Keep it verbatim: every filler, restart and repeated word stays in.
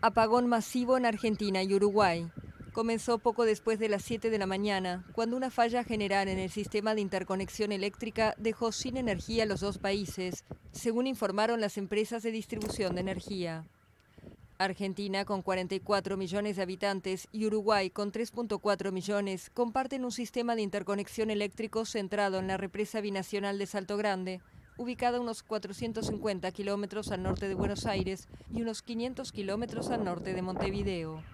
Apagón masivo en Argentina y Uruguay. Comenzó poco después de las siete de la mañana, cuando una falla general en el sistema de interconexión eléctrica dejó sin energía a los dos países, según informaron las empresas de distribución de energía. Argentina, con cuarenta y cuatro millones de habitantes, y Uruguay, con tres punto cuatro millones, comparten un sistema de interconexión eléctrico centrado en la represa binacional de Salto Grande, ubicada a unos cuatrocientos cincuenta kilómetros al norte de Buenos Aires y unos quinientos kilómetros al norte de Montevideo.